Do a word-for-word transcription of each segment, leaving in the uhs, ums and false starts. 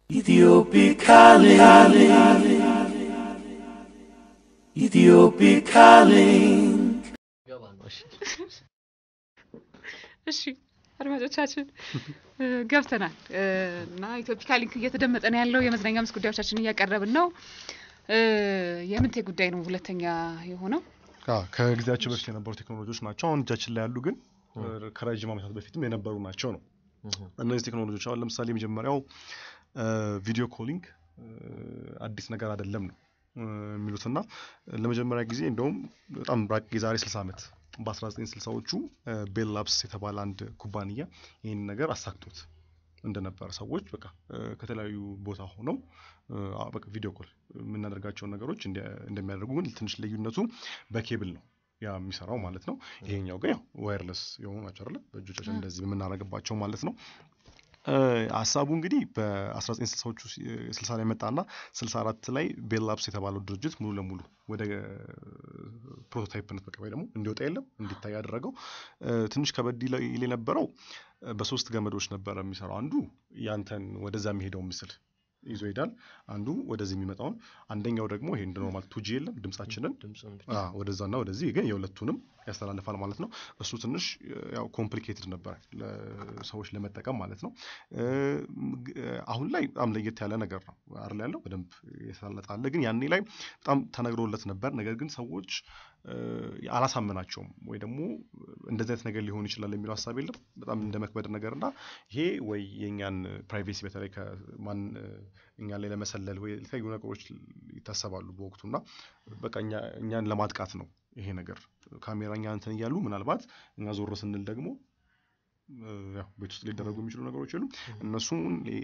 Ethiopic calling, Ethiopic calling. እሺ አድማጮቻችን ገብተናል እና ኢትዮፒካ ሊንክ እየተደመጠ ነው ያለው የመዝናኛ ምስ ጉዳዮቻችን እያቀረብን ነው። የምንቴ ጉዳይ ነው ሁለተኛ የሆነው። አዎ ከጊዜያቸው በፊት የነበሩ ቴክኖሎጂዎች ናቸው። አሁን እጃችን ላይ ያሉ ግን ከረጅም ዓመታት በፊትም የነበሩ ናቸው ነው። እነዚህ ቴክኖሎጂዎች አሁን ለምሳሌ መጀመሪያው ቪዲዮ ኮሊንግ አዲስ ነገር አይደለም ነው የሚሉትና ለመጀመሪያ ጊዜ እንደውም በጣም ብራቅ የዛሬ ስልሳ ዓመት በ1960ዎቹ ቤል ላብስ የተባለ አንድ ኩባንያ ይሄን ነገር አሳክቶት እንደነበር ሰዎች በቃ ከተለያዩ ቦታ ሆነው በቃ ቪዲዮ ኮል የምናደርጋቸው ነገሮች እንደሚያደርጉ ግን ትንሽ ልዩነቱ በኬብል ነው ያ የሚሰራው ማለት ነው። ይሄኛው ግን ያው ዋየርለስ የሆኑ ናቸው አይደል በእጆቻችን እንደዚህ የምናደርግባቸው ማለት ነው። ሐሳቡ እንግዲህ በ1960ዎቹ ስልሳ ላይ መጣና ስልሳ አራት ላይ ቤል ላብስ የተባለው ድርጅት ሙሉ ለሙሉ ወደ ፕሮቶታይፕነት በቃ ወይ ደግሞ እንዲወጣ የለም እንዲታይ ያደረገው ትንሽ ከበድ ይል የነበረው በሶስት ገመዶች ነበር የሚሰራው። አንዱ ያንተን ወደዛ የሚሄደው ምስል ይዞ ይዳል፣ አንዱ ወደዚህ የሚመጣውን፣ አንደኛው ደግሞ ይሄ እንደ ኖርማል ቱጂ የለም ድምጻችንን አዎ ወደዛና ወደዚህ ግን የሁለቱንም ያስተላልፋል ማለት ነው። እሱ ትንሽ ያው ኮምፕሊኬትድ ነበር ለሰዎች ለመጠቀም ማለት ነው። አሁን ላይ በጣም ለየት ያለ ነገር ነው አይደል ያለው በደንብ የተሳለጣለ ግን ያኔ ላይ በጣም ተነግሮለት ነበር። ነገር ግን ሰዎች አላሳመናቸውም ወይ ደግሞ እንደዚህ አይነት ነገር ሊሆን ይችላል የሚለው ሐሳብ የለም። በጣም እንደመክበድ ነገርና ይሄ ወይ የኛን ፕራይቬሲ በተለይ ከማን እኛ ላይ ለመሰለል ወይ ለተለያዩ ነገሮች ይታሰባሉ በወቅቱና በቃ እኛ እኛን ለማጥቃት ነው ይሄ ነገር ካሜራኛ እንትን ይያሉ ምናልባት እኛ ዞር ስንል ደግሞ ያው ቤት ውስጥ ሊደረጉ የሚችሉ ነገሮች የሉም እነሱን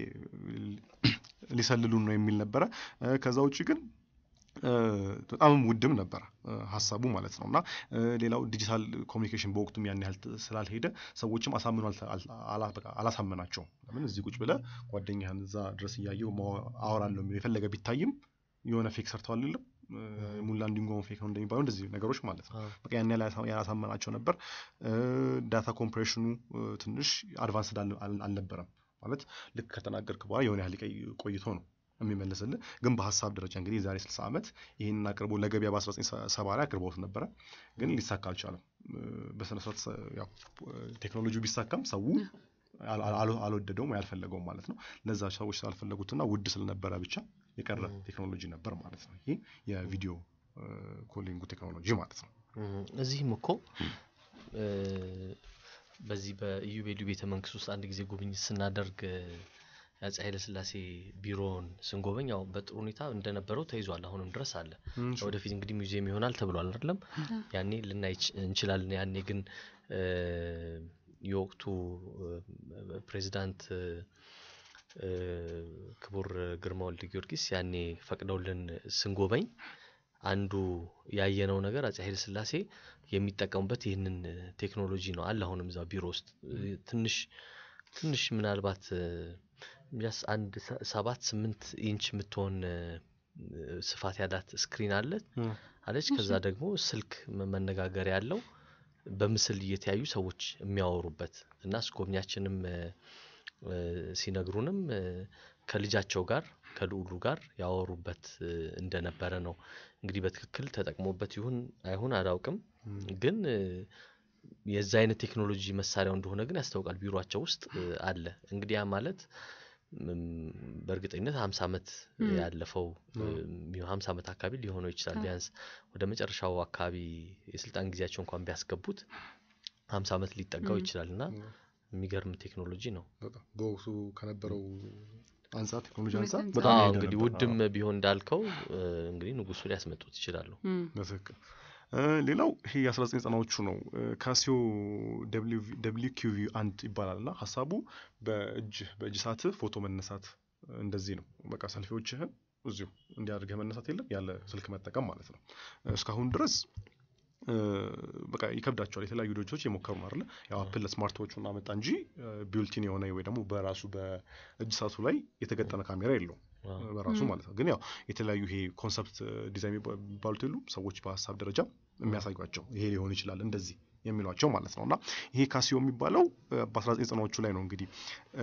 ሊሰልሉን ነው የሚል ነበር። ከዛ ውጪ ግን በጣም ውድም ነበር ሐሳቡ ማለት ነውና ሌላው ዲጂታል ኮሙኒኬሽን በወቅቱም ያን ያህል ስላልሄደ ሰዎችም አሳምኑ አላሳመናቸውም። ለምን እዚህ ቁጭ ብለ ጓደኛህን እዛ ድረስ ያያየው አወራለሁ የሚል የፈለገ ቢታይም የሆነ ፌክ ሰርተዋል አይደለም ሙሉ ላንዲንጎን ፌክ ነው እንደሚባለው እንደዚህ ነገሮች ማለት ነው። በቃ ያን ያህል ያላሳመናቸው ነበር። ዳታ ኮምፕሬሽኑ ትንሽ አድቫንስድ አልነበረም ማለት ልክ ከተናገርክ በኋላ የሆነ ያህል ቆይቶ ነው የሚመለስልህ። ግን በሐሳብ ደረጃ እንግዲህ የዛሬ ስልሳ ዓመት ይሄንን አቅርቦ ለገበያ በ1970 ላይ አቅርቦት ነበር ግን ሊሳካ አልቻለም። በስነ ስርዓት ያው ቴክኖሎጂው ቢሳካም ሰው አልወደደውም ያልፈለገውም ማለት ነው። ለዛ ሰዎች ስላልፈለጉትና ውድ ስለነበረ ብቻ የቀረ ቴክኖሎጂ ነበር ማለት ነው። ይሄ የቪዲዮ ኮሊንግ ቴክኖሎጂ ማለት ነው። እዚህም እኮ በዚህ በኢዩቤልዩ ቤተ መንግስት ውስጥ አንድ ጊዜ ጉብኝት ስናደርግ ያጻ ኃይለ ሥላሴ ቢሮን ስንጎበኛው በጥሩ ሁኔታ እንደነበረው ተይዟል አሁንም ድረስ አለ። ወደፊት እንግዲህ ሙዚየም ይሆናል ተብሏል አይደለም ያኔ ልናይ እንችላለን። ያኔ ግን የወቅቱ ፕሬዝዳንት ክቡር ግርማ ወልደ ጊዮርጊስ ያኔ ፈቅደውልን ስንጎበኝ አንዱ ያየነው ነገር አጼ ኃይለ ሥላሴ የሚጠቀሙበት ይሄንን ቴክኖሎጂ ነው አለ። አሁንም እዛ ቢሮ ውስጥ ትንሽ ትንሽ ምናልባት ቢያስ አንድ ሰባት ስምንት ኢንች የምትሆን ስፋት ያላት ስክሪን አለ አለች። ከዛ ደግሞ ስልክ መነጋገሪያ ያለው በምስል እየተያዩ ሰዎች የሚያወሩበት እና ስኮብኛችንም ሲነግሩንም ከልጃቸው ጋር ከልዑሉ ጋር ያወሩበት እንደነበረ ነው። እንግዲህ በትክክል ተጠቅሞበት ይሁን አይሁን አላውቅም ግን የዛ አይነት ቴክኖሎጂ መሳሪያው እንደሆነ ግን ያስታውቃል ቢሮአቸው ውስጥ አለ። እንግዲህ ያ ማለት በእርግጠኝነት ሃምሳ ዓመት ያለፈው ሃምሳ ዓመት አካባቢ ሊሆነው ይችላል። ቢያንስ ወደ መጨረሻው አካባቢ የስልጣን ጊዜያቸው እንኳን ቢያስገቡት ሃምሳ ዓመት ሊጠጋው ይችላልና የሚገርም ቴክኖሎጂ ነው። በጣም በወቅቱ ከነበረው አንፃር ቴክኖሎጂ አንፃር በጣም እንግዲህ ውድም ቢሆን እንዳልከው እንግዲህ ንጉሱ ሊያስመጡት ይችላሉ። በትክክል ሌላው ይሄ የ1990ዎቹ ነው ካሲዮ ደብሊው ኪው ቪ አንድ ይባላልና ሐሳቡ በእጅ በእጅ ሰዓት ፎቶ መነሳት እንደዚህ ነው። በቃ ሰልፊዎችህን እዚሁ እንዲያደርገህ መነሳት የለም ያለ ስልክ መጠቀም ማለት ነው። እስካሁን ድረስ በቃ ይከብዳቸዋል የተለያዩ ድርጅቶች የሞከሩ ነው አይደል ያው አፕል ለስማርትዎቹን አመጣ እንጂ ቢልቲን የሆነ ወይ ደግሞ በራሱ በእጅ ሰዓቱ ላይ የተገጠመ ካሜራ የለውም በራሱ ማለት ነው። ግን ያው የተለያዩ ይሄ ኮንሰፕት ዲዛይን ባሉት ሁሉ ሰዎች በሐሳብ ደረጃ የሚያሳዩአቸው ይሄ ሊሆን ይችላል እንደዚህ የሚሏቸው ማለት ነውና ይሄ ካሲዮ የሚባለው በ1990ዎቹ ላይ ነው እንግዲህ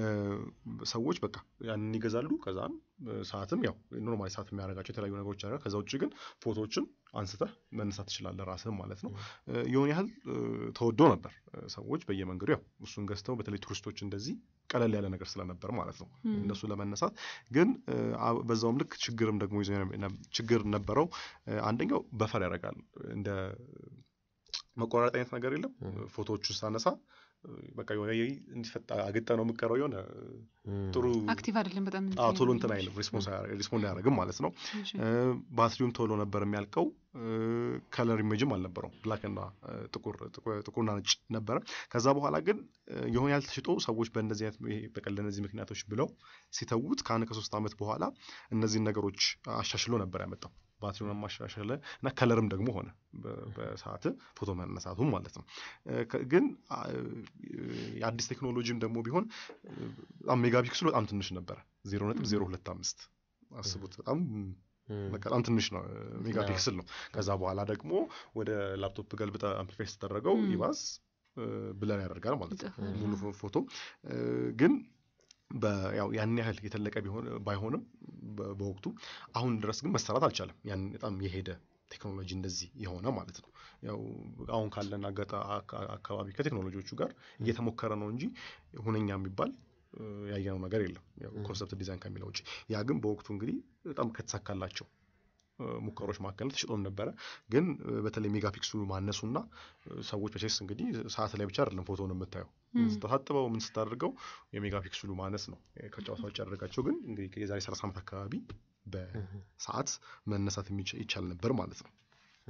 ሰዎች በቃ ያንን ይገዛሉ ከዛን ሰዓትም ያው ኖርማሊ ሰዓት የሚያደርጋቸው የተለያዩ ነገሮች አለ ከዛ ውጪ ግን ፎቶዎችን አንስተህ መነሳት ትችላለህ ራስህ ማለት ነው የሆነ ያህል ተወዶ ነበር ሰዎች በየመንገዱ ያው እሱን ገዝተው በተለይ ቱሪስቶች እንደዚህ ቀለል ያለ ነገር ስለነበር ማለት ነው እንደሱ ለመነሳት ግን በዛውም ልክ ችግርም ደግሞ ችግር ነበረው አንደኛው በፈር ያደርጋል እንደ መቆራረጥ አይነት ነገር የለም ፎቶዎቹን ሳነሳ በቃ የሆነ እንዲፈጣ አግጠ ነው የምቀረው የሆነ ጥሩ አክቲቭ አይደለም በጣም አዎ ቶሎ እንትን አይልም ሪስፖንስ ሪስፖንድ ያደርግም ማለት ነው ባትሪውም ቶሎ ነበር የሚያልቀው ከለር ኢሜጅም አልነበረው ብላክ እና ጥቁር ጥቁርና ነጭ ነበር ከዛ በኋላ ግን የሆነ ያህል ተሽጦ ሰዎች በእንደዚህ አይነት በቀል ለነዚህ ምክንያቶች ብለው ሲተውት ከአንድ ከሶስት አመት በኋላ እነዚህ ነገሮች አሻሽሎ ነበር ያመጣው ባትሪውን ማሻሻለ እና ከለርም ደግሞ ሆነ በሰዓት ፎቶ መነሳቱ ማለት ነው ግን የአዲስ ቴክኖሎጂም ደግሞ ቢሆን በጣም ሜጋፒክስሉ በጣም ትንሽ ነበር ዜሮ ነጥብ ዜሮ ሁለት አምስት አስቡት በጣም በጣም ትንሽ ነው ሜጋፒክስል ነው ከዛ በኋላ ደግሞ ወደ ላፕቶፕ ገልብጠ አምፕሊፋይ ተደረገው ይባስ ብለር ያደርጋል ማለት ነው ሙሉ ፎቶ ግን በያው ያን ያህል የተለቀ ቢሆን ባይሆንም በወቅቱ አሁን ድረስ ግን መሰራት አልቻለም ያን በጣም የሄደ ቴክኖሎጂ እንደዚህ የሆነ ማለት ነው ያው አሁን ካለን አጋጣ አካባቢ ከቴክኖሎጂዎቹ ጋር እየተሞከረ ነው እንጂ ሁነኛ የሚባል ያየነው ነገር የለም ያው ኮንሰፕት ዲዛይን ከሚለው ውጪ ያ ግን በወቅቱ እንግዲህ በጣም ከተሳካላቸው ሙከሮች ማከለ ተሽጦም ነበር ግን በተለይ ሜጋፒክስሉ ማነሱና ሰዎች በቸስ እንግዲህ ሰዓት ላይ ብቻ አይደለም ፎቶውን የምታየው ስታጥበው ምን ስታደርገው የሜጋፒክስሉ ማነስ ነው ከጫዋታው ያደረጋቸው ግን እንግዲህ የዛሬ ሰላሳ አመት አካባቢ በሰዓት መነሳት ይቻል ነበር ማለት ነው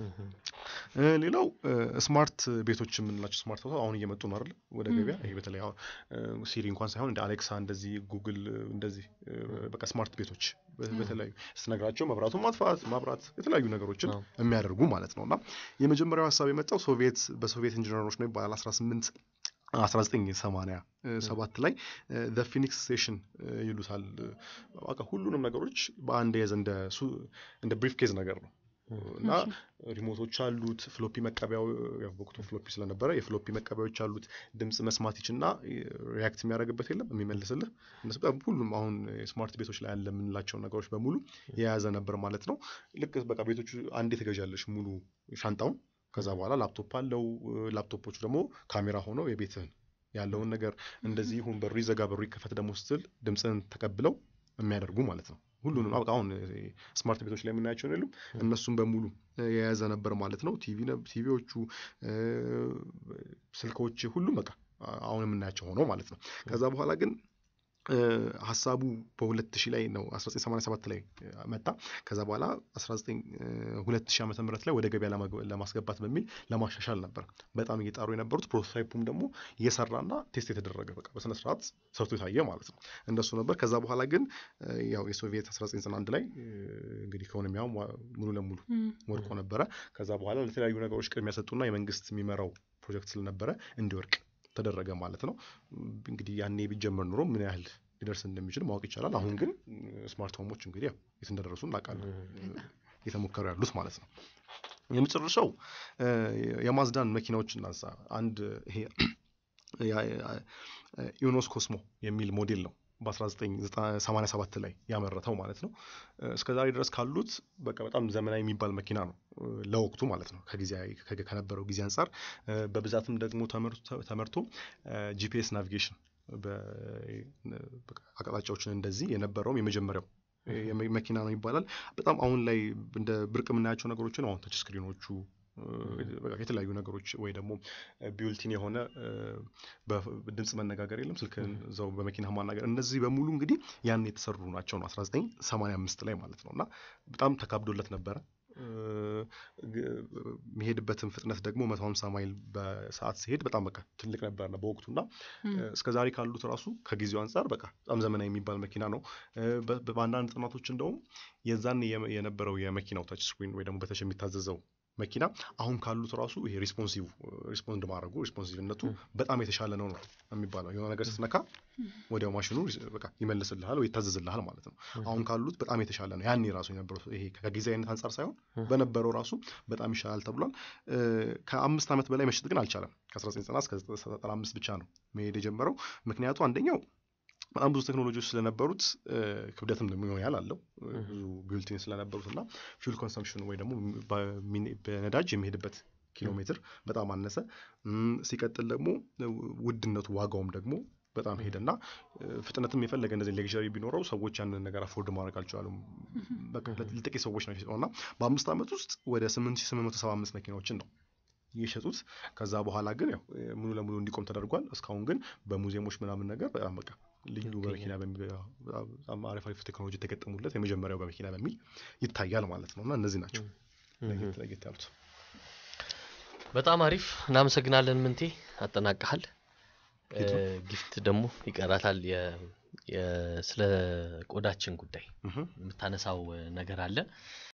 ሌላው ስማርት ቤቶች የምንላቸው ስማርት ፎቶ አሁን እየመጡ ነው አይደል ወደ ገበያ ይሄ በተለይ ሲሪ እንኳን ሳይሆን እንደ አሌክሳ እንደዚህ ጉግል እንደዚህ በቃ ስማርት ቤቶች በተለይ ስነግራቸው መብራቱን ማጥፋት ማብራት የተለያዩ ነገሮችን የሚያደርጉ ማለት ነውና የመጀመሪያው ሐሳብ የመጣው ሶቪየት በሶቪየት ኢንጂነሮች ነው ባለ አስራ ስምንት አስራ ዘጠኝ ሰማንያ ሰባት ላይ the phoenix station ይሉታል በቃ ሁሉንም ነገሮች በአንድ የዘ እንደ እንደ ብሪፍ ኬዝ ነገር ነው እና ሪሞቶች አሉት ፍሎፒ መቀበያው ያው በወቅቱ ፍሎፒ ስለነበረ የፍሎፒ መቀበያዎች አሉት ድምጽ መስማት ይችላልና ሪአክት የሚያደርግበት የለም የሚመልስልህ እነሱ ሁሉም አሁን ስማርት ቤቶች ላይ ያለ የምንላቸው ነገሮች በሙሉ የያዘ ነበር ማለት ነው ልክ በቃ ቤቶቹ አንዴ ተገዣለሽ ሙሉ ሻንጣውን ከዛ በኋላ ላፕቶፕ አለው ላፕቶፖቹ ደግሞ ካሜራ ሆኖ የቤትህን ያለውን ነገር እንደዚህ ይሁን በሩ ይዘጋ በሩ ይከፈት ደግሞ ስትል ድምጽን ተቀብለው የሚያደርጉ ማለት ነው ሁሉንም አሁን ስማርት ቤቶች ላይ የምናያቸው ነው እነሱም በሙሉ የያዘ ነበር ማለት ነው ቲቪ ቲቪዎቹ ስልኮች ሁሉ በቃ አሁን የምናያቸው ሆኖ ማለት ነው ከዛ በኋላ ግን ሐሳቡ በሁለት ሺህ ላይ ነው አስራ ዘጠኝ ሰማንያ ሰባት ላይ መጣ ከዛ በኋላ አስራ ዘጠኝ ሁለት ሺህ ዓመተ ምህረት ላይ ወደ ገበያ ለማስገባት በሚል ለማሻሻል ነበር በጣም እየጣሩ የነበሩት ፕሮቶታይፑም ደግሞ እየሰራና ቴስት የተደረገ በቃ በስነ ስርዓት ሰርቶ የታየ ማለት ነው እንደሱ ነበር ከዛ በኋላ ግን ያው የሶቪየት አስራ ዘጠኝ ዘጠና አንድ ላይ እንግዲህ ኢኮኖሚያው ሙሉ ለሙሉ ወድቆ ነበረ ከዛ በኋላ ለተለያዩ ነገሮች ቅድሚያ ሰጡና የመንግስት የሚመራው ፕሮጀክት ስለነበረ እንዲወርቅ ተደረገ ማለት ነው እንግዲህ ያኔ ቢጀመር ኑሮ ምን ያህል ሊደርስ እንደሚችል ማወቅ ይቻላል አሁን ግን ስማርት ሆሞች እንግዲህ ያው የት እንደደረሱ እናውቃለን የተሞከሩ ያሉት ማለት ነው የመጨረሻው የማዝዳን መኪናዎች እናንሳ አንድ ይሄ ኢዮኖስ ኮስሞ የሚል ሞዴል ነው በ1987 ላይ ያመረተው ማለት ነው እስከዛሬ ድረስ ካሉት በቃ በጣም ዘመናዊ የሚባል መኪና ነው ለወቅቱ ማለት ነው ከጊዜ ከነበረው ጊዜ አንፃር በብዛትም ደግሞ ተመርቶ ጂፒኤስ ናቪጌሽን በአቅጣጫዎችን እንደዚህ የነበረውም የመጀመሪያው መኪና ነው ይባላል በጣም አሁን ላይ እንደ ብርቅ የምናያቸው ነገሮችን አሁን ተች ስክሪኖቹ የተለያዩ ነገሮች ወይ ደግሞ ቢውልቲን የሆነ በድምጽ መነጋገር የለም ስልክን ዘው በመኪና ማናገር እነዚህ በሙሉ እንግዲህ ያን የተሰሩ ናቸው ነው አስራ ዘጠኝ ሰማንያ አምስት ላይ ማለት ነውና በጣም ተካብዶለት ነበር የሚሄድበትን ፍጥነት ደግሞ መቶ ሃምሳ ማይል በሰዓት ሲሄድ በጣም በቃ ትልቅ ነበር ነው በወቅቱና እስከዛሬ ካሉት ራሱ ከጊዜው አንፃር በቃ በጣም ዘመናዊ የሚባል መኪና ነው በአንዳንድ ጥናቶች እንደውም የዛን የነበረው የመኪናው ታች ስክሪን ወይ ደግሞ በተሽ የሚታዘዘው መኪና አሁን ካሉት ራሱ ይሄ ሪስፖንሲቭ ሪስፖንድ ማድረጉ ሪስፖንሲቭነቱ በጣም የተሻለ ነው ነው የሚባለው የሆነ ነገር ስትነካ ወዲያው ማሽኑ በቃ ይመልስልሃል ወይ ይታዘዝልሃል ማለት ነው አሁን ካሉት በጣም የተሻለ ነው ያኔ ራሱ የነበረው ይሄ ከጊዜያዊነት አንፃር ሳይሆን በነበረው ራሱ በጣም ይሻላል ተብሏል ከአምስት ዓመት በላይ መሸጥ ግን አልቻለም ከ1990 እስከ ዘጠና አምስት ብቻ ነው መሄድ የጀመረው ምክንያቱ አንደኛው በጣም ብዙ ቴክኖሎጂዎች ስለነበሩት ክብደትም ደግሞ ያህል አለው ብዙ ቢልቲን ስለነበሩትና ፊውል ኮንሰምፕሽን ወይ ደግሞ በነዳጅ የሚሄድበት ኪሎ ሜትር በጣም አነሰ ሲቀጥል ደግሞ ውድነቱ ዋጋውም ደግሞ በጣም ሄደና ፍጥነትም የፈለገ እንደዚህ ሌክዠሪ ቢኖረው ሰዎች ያንን ነገር አፎርድ ማድረግ አልቻሉም በቃ ለጥቂት ሰዎች ነው የተሰጠውና በአምስት ዓመት ውስጥ ወደ ስምንት ሺህ ስምንት መቶ ሰባ አምስት መኪናዎችን ነው የሸጡት ከዛ በኋላ ግን ያው ሙሉ ለሙሉ እንዲቆም ተደርጓል እስካሁን ግን በሙዚየሞች ምናምን ነገር በጣም በቃ ልዩ በመኪና በጣም አሪፍ አሪፍ ቴክኖሎጂ ተገጠሙለት የመጀመሪያው በመኪና በሚል ይታያል ማለት ነውና እነዚህ ናቸው ለየት ለየት ያሉት በጣም አሪፍ እናመሰግናለን ምንቴ አጠናቀሃል ጊፍት ደግሞ ይቀራታል የ ስለ ቆዳችን ጉዳይ የምታነሳው ነገር አለ